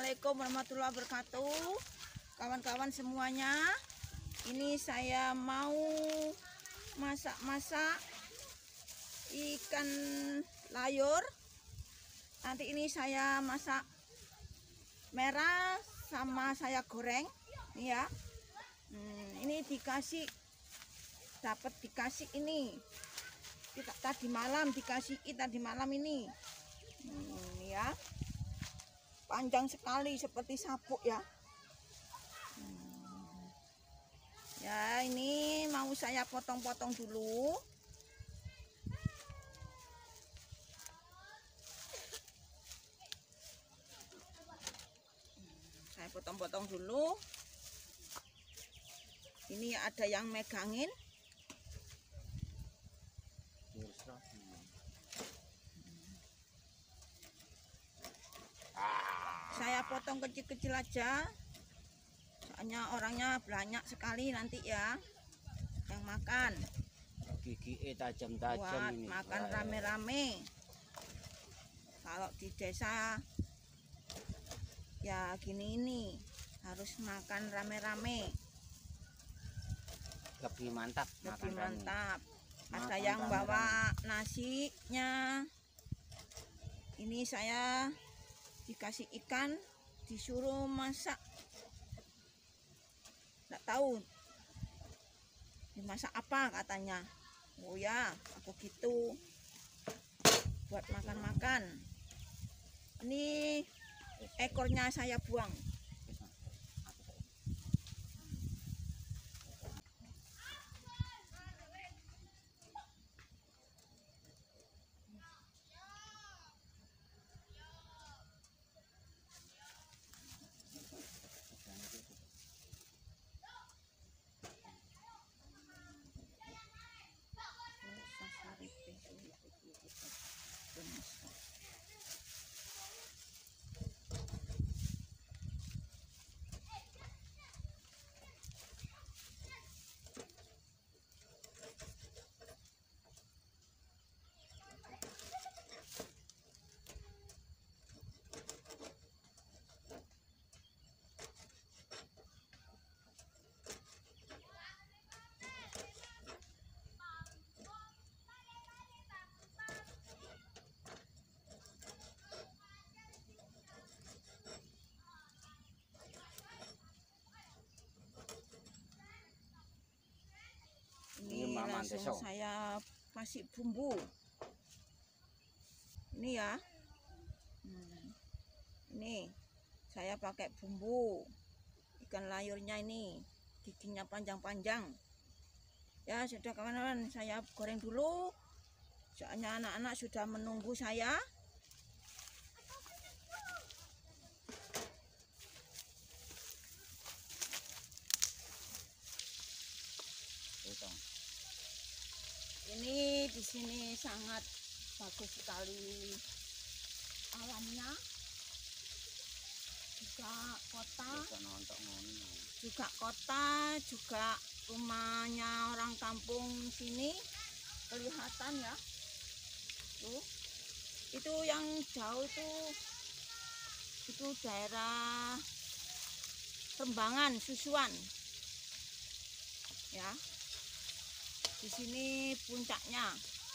Assalamualaikum warahmatullahi wabarakatuh. Kawan-kawan semuanya, ini saya mau masak-masak ikan layur. Nanti ini saya masak merah sama saya goreng nih ya. Ini dapat dikasih ini tadi malam, ini ya, panjang sekali seperti sabuk ya. Ya, ini mau saya potong-potong dulu. Saya potong-potong dulu. Ini ada yang megangin. Saya potong kecil-kecil aja. Soalnya orangnya banyak sekali nanti ya yang makan. Gigi tajam-tajam ini. Makan rame-rame. Kalau di desa ya gini ini harus makan rame-rame. Lebih mantap. Lebih mantap. Ada yang bawa nasinya. Ini saya dikasih ikan, disuruh masak. Nggak tahu dimasak apa katanya. Oh ya, aku gitu buat makan-makan. Ini ekornya saya buang. Ini langsung saya kasih bumbu. Ini ya. Ini saya pakai bumbu ikan layurnya ini, giginya panjang-panjang. Ya sudah kawan-kawan, saya goreng dulu. Soalnya anak-anak sudah menunggu saya. Ini di sini sangat bagus sekali alamnya, juga rumahnya orang kampung sini kelihatan ya. Tuh, itu yang jauh itu daerah Rembangan, Susuan ya. Di sini puncaknya.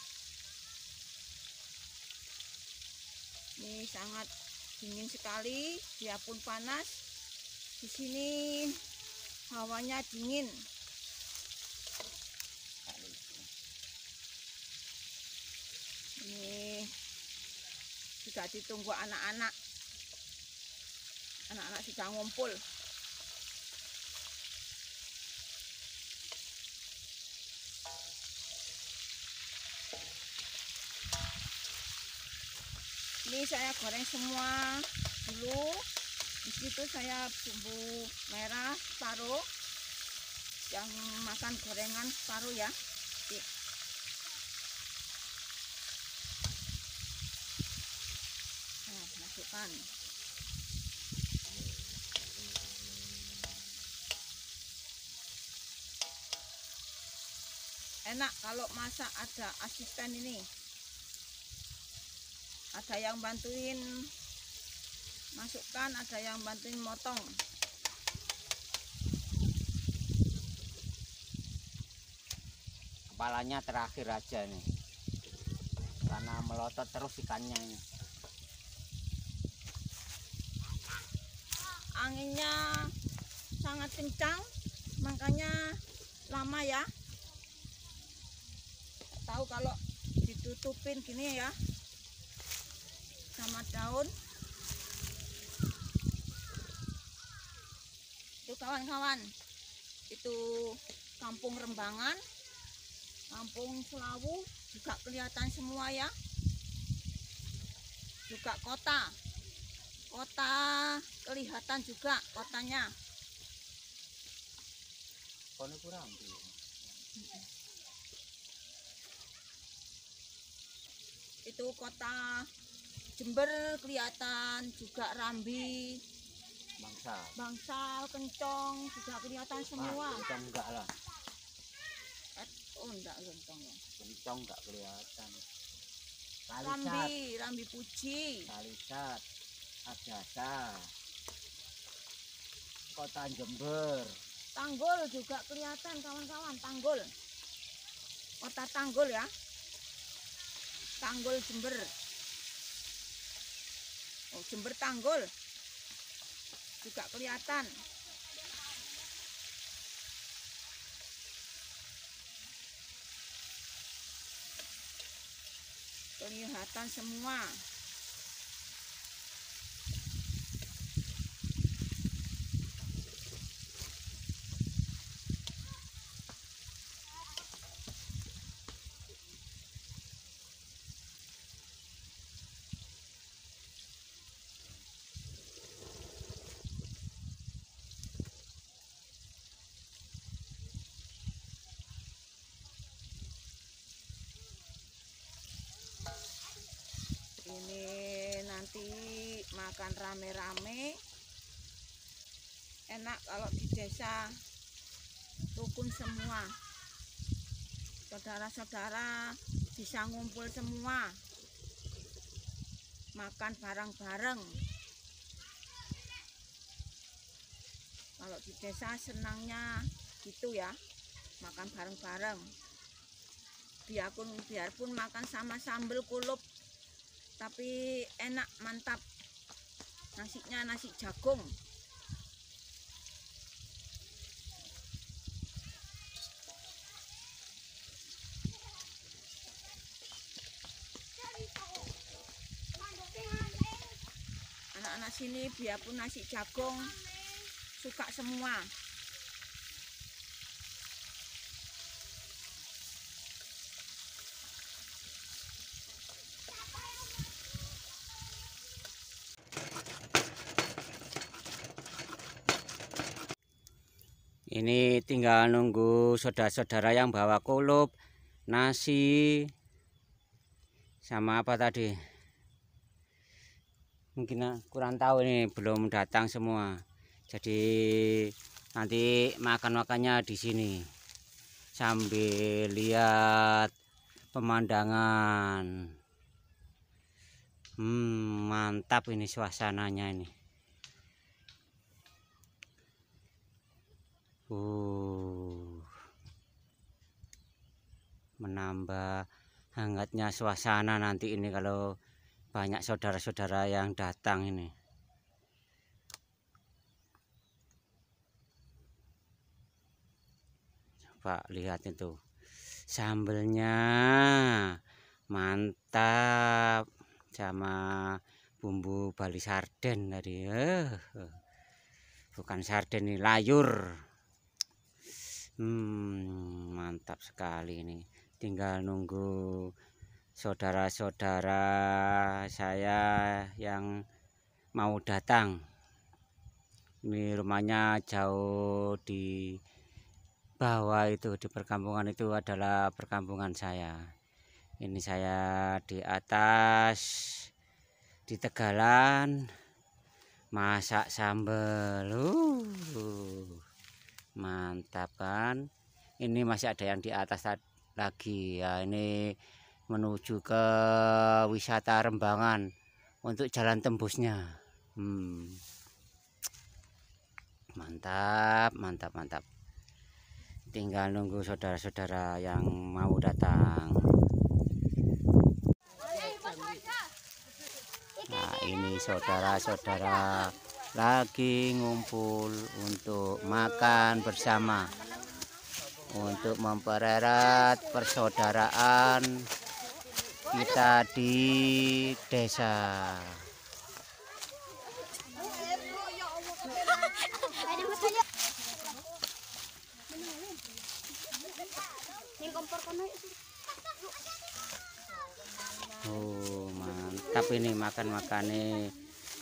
Ini sangat dingin sekali, dia pun panas. Di sini hawanya dingin. Ini sudah ditunggu anak-anak. Anak-anak sudah ngumpul. Ini saya goreng semua dulu. Di situ saya bumbu merah separuh, yang makan gorengan separuh ya. Nah, masukkan. Enak kalau masak ada asisten ini. Ada yang bantuin masukkan, ada yang bantuin motong. Kepalanya terakhir aja nih, karena melotot terus ikannya ini. Anginnya sangat kencang, makanya lama ya. Tahu kalau ditutupin gini ya sama daun. Itu kawan-kawan, itu kampung Rembangan, kampung Selawu juga kelihatan semua ya. Juga kota kelihatan juga kotanya. Kone kurang. Itu kota Jember kelihatan juga, Rambi, Bangsal, Kencong juga kelihatan semua. Kencong enggak lah. Oh enggak Kencong ya. Kencong enggak kelihatan. Rambi Puji, Kalisat, Adasa, Kota Jember. Tanggul juga kelihatan kawan-kawan, Tanggul. Kota Tanggul ya. Tanggul Jember. Oh, Jember Tanggul juga kelihatan. Kelihatan semua. Ini nanti makan rame-rame, enak kalau di desa rukun semua, saudara-saudara bisa ngumpul semua, makan bareng-bareng. Kalau di desa senangnya gitu ya, makan bareng-bareng. Biarpun makan sama sambal kulup, tapi enak, mantap. Nasinya nasi jagung. Anak-anak sini biarpun nasi jagung suka semua. Ini tinggal nunggu saudara-saudara yang bawa kulup, nasi, sama apa tadi. Mungkin kurang tahu, ini belum datang semua. Jadi nanti makan-makannya di sini sambil lihat pemandangan. Mantap ini suasananya ini. Menambah hangatnya suasana nanti ini kalau banyak saudara-saudara yang datang ini. Coba lihat itu sambelnya, mantap, sama bumbu Bali sarden tadi. Bukan sarden, ini layur. Mantap sekali ini. Tinggal nunggu saudara-saudara saya yang mau datang. Ini rumahnya jauh di bawah, itu di perkampungan itu adalah perkampungan saya. Ini saya di atas di tegalan masak sambal. Mantap kan? Ini masih ada yang di atas lagi ya. Ini menuju ke wisata Rembangan untuk jalan tembusnya. Mantap, mantap, mantap. Tinggal nunggu saudara-saudara yang mau datang. Nah, ini saudara-saudara lagi ngumpul untuk makan bersama, untuk mempererat persaudaraan kita di desa. Oh, mantap ini makan-makannya.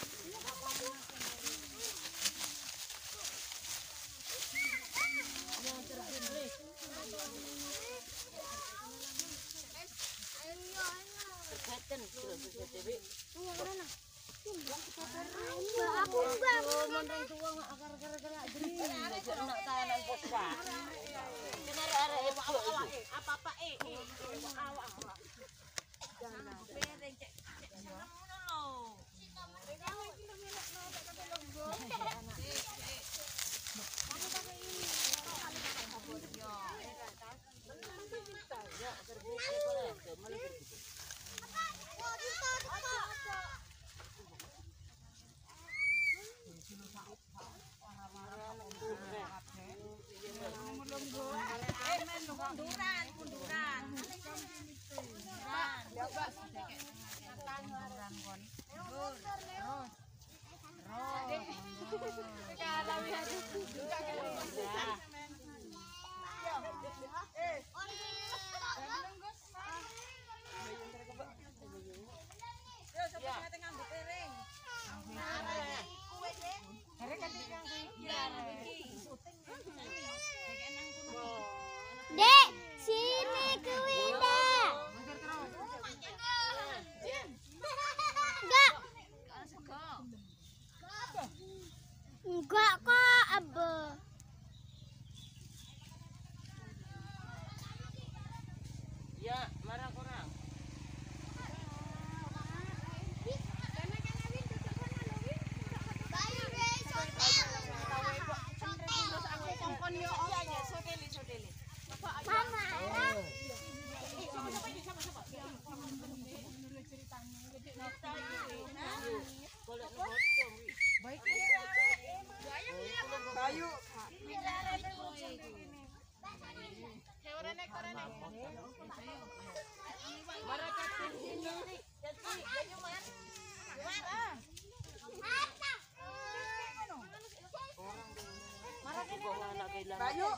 Dek, sini ke Winda. Enggak kok, Abe. Ya, marah kurang. Bayu.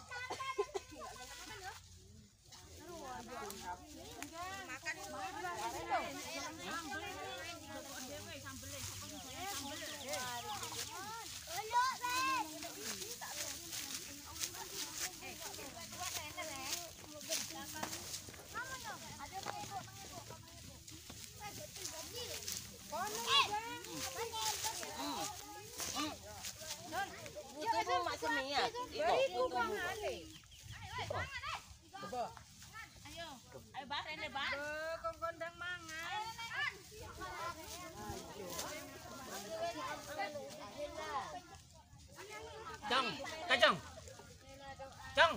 Cong, kacang. Cong.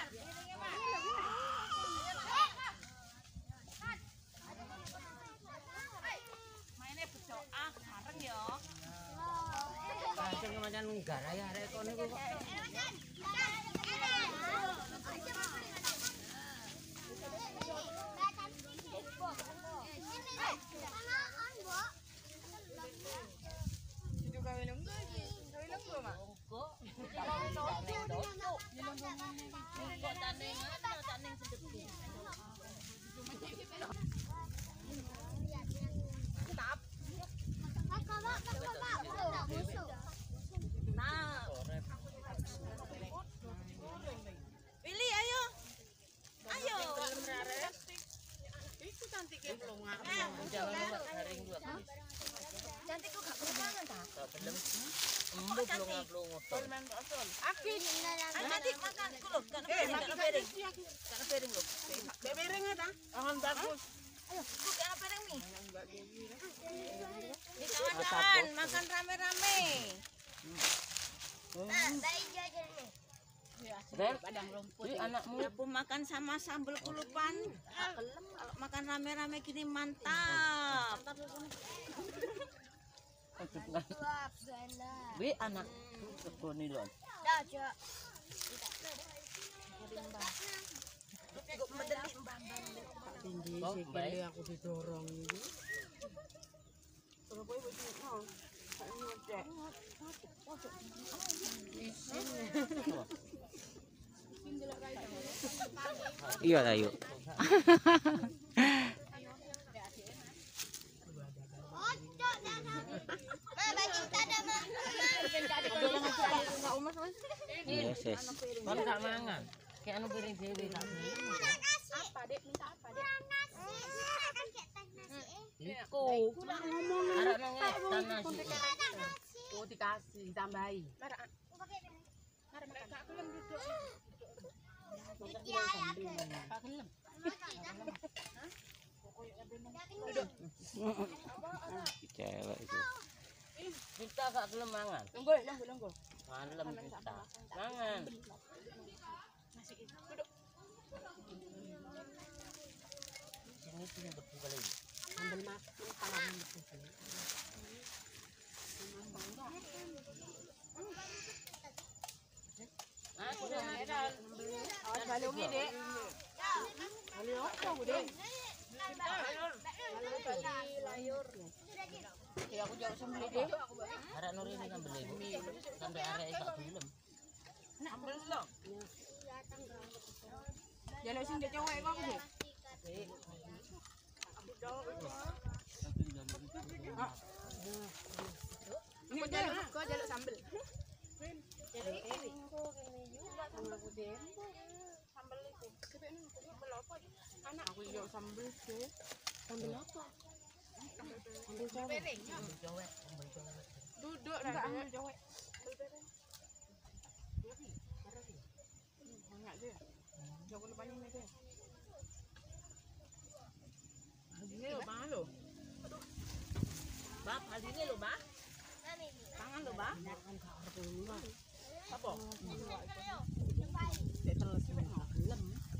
Mainnya berdoa bareng ya. Kacang macam garaya arek kono iku kok. Pilih ayo. Ayo. Cantik kok gak bermangan ta? Akin. Nanti makan ku lho, kan piring. Kan piring lho. Piring ta? Bagus. Ayo, ku kan piring nih. Nih kawan-kawan, makan rame-rame. Padang rumput. Anakmu makan sama sambal kulupan. Kalau makan rame-rame gini mantap. Bi anak koni lon. Tinggi sikile aku didorong iki. Iya ta yuk. Yes, yes. Kan gak mangan. Kayak anu piring dhewe tak. Apa, Dek? Minta apa, Dek? Iku. Arek nang nasi. Oh dikasih tambahi. Cewek itu. Kita gak gelem mangan. Lenggol, lenggol, lenggol. Malem kita. Mangan. Sini sini betul kali. Ambil makan tangan itu. Ah, sudah medan. Awas balungi, Dek. Balung apa, Dek? Ya aku jauh sembeli deh. Arek Nur ini kan beli. Sampai arek gak gelem. Ambil lo. Jaluk sing dek cowok kok, Dek. Ini jaluk sambel. Anak aku jaluk sambel sih. Sambel apa? Sambel cowok. Duduk lah. Ambil cowok. Banyak dia. Jauh depan ini dia. Ini lo bang lo. Bab, hari ini lo, Bang. Tangan lo bang. Apa? Dek terus nggak gelem.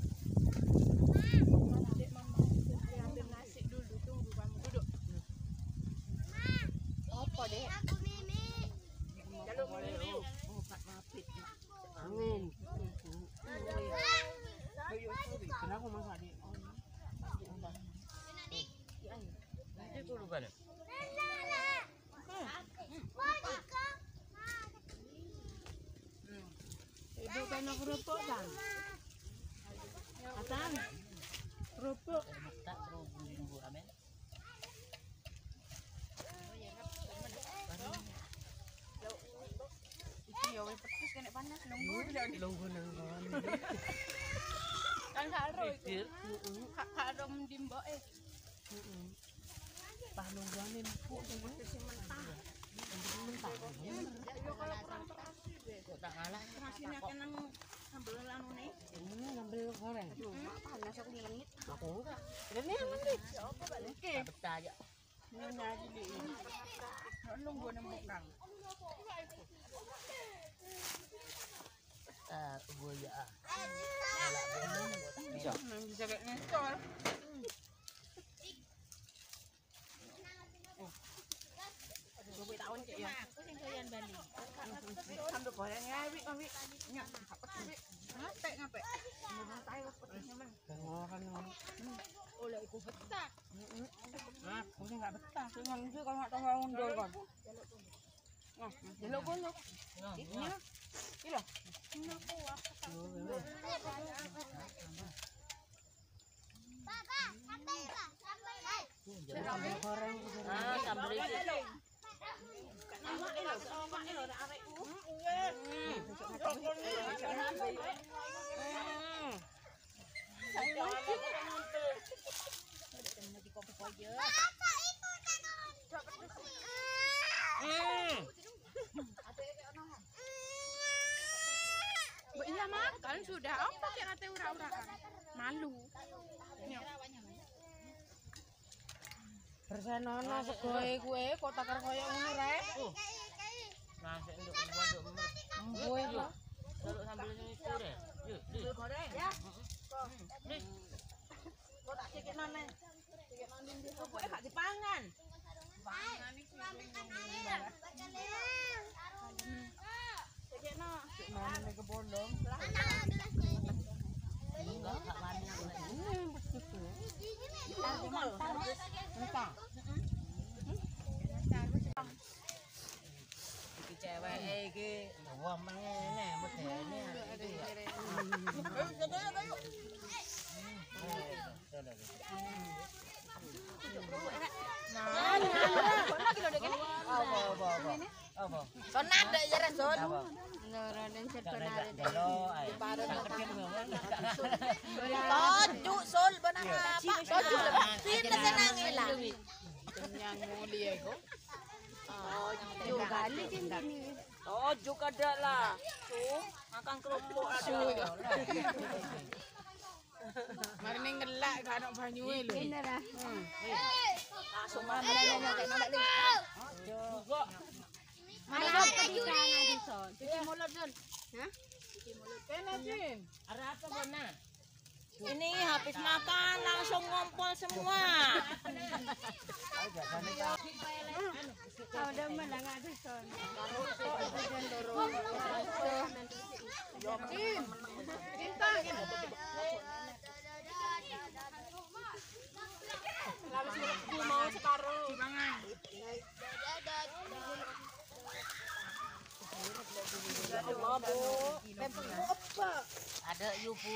Ambil nasi dulu, tunggu kamu duduk. Apa dek? Jalur mimi. Oh, Pak Mapit. Angin. Kenapa masak di? Nanti aku lupa deh. Ibu kena kerupuk kan? Atan. Kerupuk. Tak perlu bumbu amen. Iki ya wis pedes kena panas lungguh nang kawan. Kan karo iku. Karo mendimboke. Heeh. Pas nungguane empuk sing mentah. Mentah. Yo kalau kurang Kok tak ngalah. Nasinya kenang sambal lanune. ngambil goreng. Panas aku ngelengit. Aku enggak. Ini menit. Tak betah aja. Nyaji di. Nunggu nembuk kang. Ah, buaya. Bisa. Bisa kayak ngecol. Dua tahun cek ya. Aku sing doyan Bali. Sambil goreng ya, Wi, Wi. Nyak, apa sih? Ngapek ngapek. Santai wis pedesnya mah. Kan oleh iku betah. Nah, aku sih enggak betah. Sing sih kalau enggak tahu ngundul kon. Nah, delok kono. Ini lah. Iki lho. Sambal goreng. Ah, sambal itu. Iya makan sudah. Apa kayak kata ura-uraan? Malu. Bersenono segoe kuwe kok takar koyo ngono rek. Nasi nduk nduk mer. Emboe kok. Kalau sambil itu deh. Yuk, yuk. Goreng ya. Kok tak sikit nane. Sikit nane ndi kok gak dipangan. Pangan iki. Sikit no. Nane ke pondong. Enggak wani aku lek. Entah. Iki cewek iki wah mengene medene iki ya. Apa? Sonat dek ya Son. Apa? Delo ae. Tojuk sol banana apa? Tojuk lebih senang lah. Kenyang muli iku. Tojuk kali ini. Tojuk ada lah. Tuh, makan kerupuk ada. Mari ning ngelak gak ono banyuhe lho. Langsung makan kayak nolak nih. Malah ketika ngaji Son. Cuci mulut Son. Hah? Kene Jin. Ada apa Bona? Ini habis makan langsung ngompol semua. Kau udah malah ngaji Son. Jin. Cinta. Mau separuh. Ada Yupu.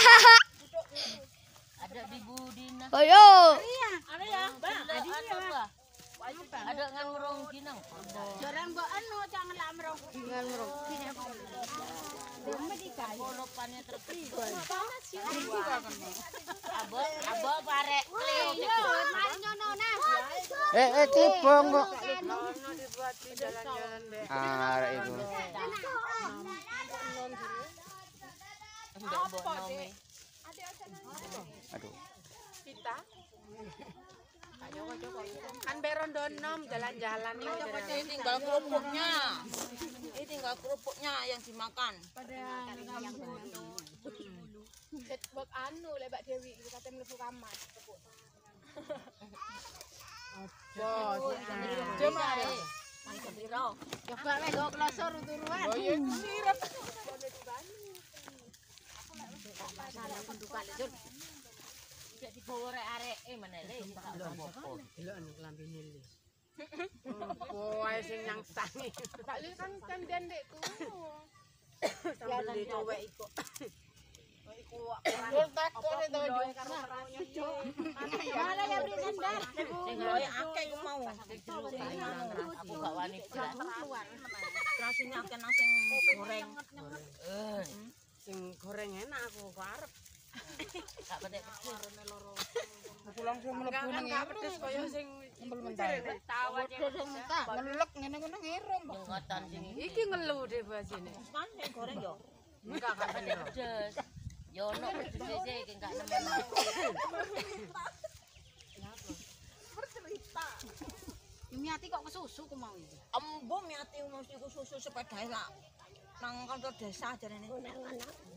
Ada di Budina. Ayo. Ada ya, Bang. Ada ngan merong kinang. Jorang gua anu jangan lah merong. Jangan merong. Polopannya terkecil. Abo barek kleo. Tibong kok. Dibuat di jalan-jalan deh. Arek iku. Ndak mbok nome. Aduh. Kita. Ayo coba. Kan berondo nom jalan-jalan nih. Ini tinggal kerupuknya. Ini tinggal kerupuknya yang dimakan. Buat anu lebak Dewi kata mlebu kamar. Bos. Jemar. Mangkok piro? Coba weh go klosor turuan. Oh iya sirep. Sana penduk kali Jun. Cek dibawa arek menele tak apa-apa. Delok anu klambine li. Oh, ae sing nyang sangi. Tak li kan dendek tuh. Sambil dicowek iku. Iku Dol takone to Jo. Malah ya beri sandal. Sing loe akeh ku mau. Aku gak wani berat. Rasine akeh nang sing goreng. Sing goreng enak aku kok arep. Gak petek kecil. Aku langsung mlebu nang gak pedes kaya sing nyembel mentah. Tawa sing mentah. Ngelek ngene ngono ngirum. Ngotan sing Iki ngelu deh basine. Kan sing goreng yo. Enggak gak petek pedes. Yo ono pedes iki gak nemen aku. Miati kok kesusu ku mau iki. Embung miati mesti ku susu sepedae lah. Nang kantor desa jarene.